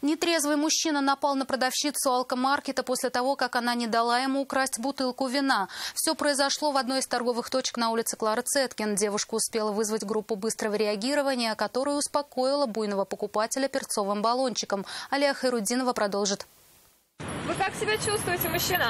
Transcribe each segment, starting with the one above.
Нетрезвый мужчина напал на продавщицу алкомаркета после того, как она не дала ему украсть бутылку вина. Все произошло в одной из торговых точек на улице Клары Цеткин. Девушка успела вызвать группу быстрого реагирования, которая успокоила буйного покупателя перцовым баллончиком. Алия Хайруддинова продолжит. Вы как себя чувствуете, мужчина?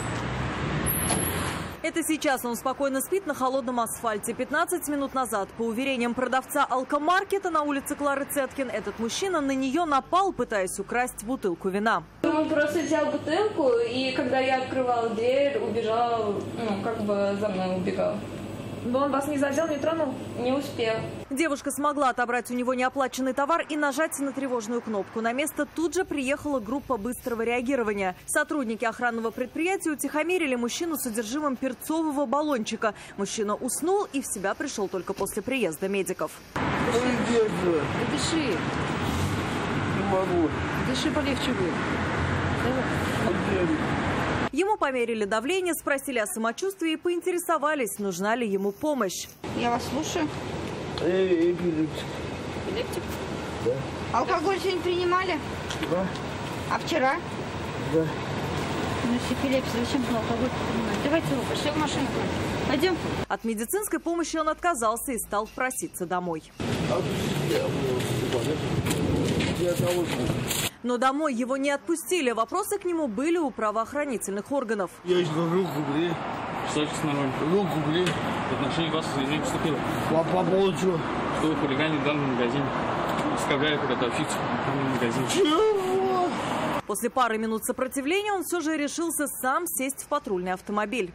Это сейчас он спокойно спит на холодном асфальте. 15 минут назад, по уверениям продавца алкомаркета на улице Клары Цеткин, этот мужчина на нее напал, пытаясь украсть бутылку вина. Он просто взял бутылку, и когда я открывала дверь, убежал, за мной убегал. Но он вас не задел, не тронул? Не успел. Девушка смогла отобрать у него неоплаченный товар и нажать на тревожную кнопку. На место тут же приехала группа быстрого реагирования. Сотрудники охранного предприятия утихомирили мужчину с содержимым перцового баллончика. Мужчина уснул и в себя пришел только после приезда медиков. Дыши. Не могу. Дыши полегче будет. Ему померили давление, спросили о самочувствии и поинтересовались, нужна ли ему помощь. Я вас слушаю. Эпилептик. Эпилептик? Да. Алкоголь сегодня принимали? Да. А вчера? Да. Ну, с эпилепсией зачем было алкоголь принимать? Давайте его, пошли в машину. Пойдем. От медицинской помощи он отказался и стал проситься домой. Но домой его не отпустили. Вопросы к нему были у правоохранительных органов. Я еще руку гублей. Что это нормально? Руку гублей. В отношении вас заявление поступило. По поводу чего? Что вы хулиганили в данном магазине. Оскорбляли продавщицу в данном магазине. Чего? После пары минут сопротивления он все же решился сам сесть в патрульный автомобиль.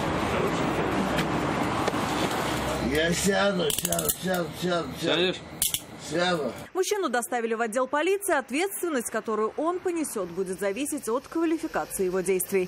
Я сяду. Сядешь? Сяду. Мужчину доставили в отдел полиции. Ответственность, которую он понесет, будет зависеть от квалификации его действий.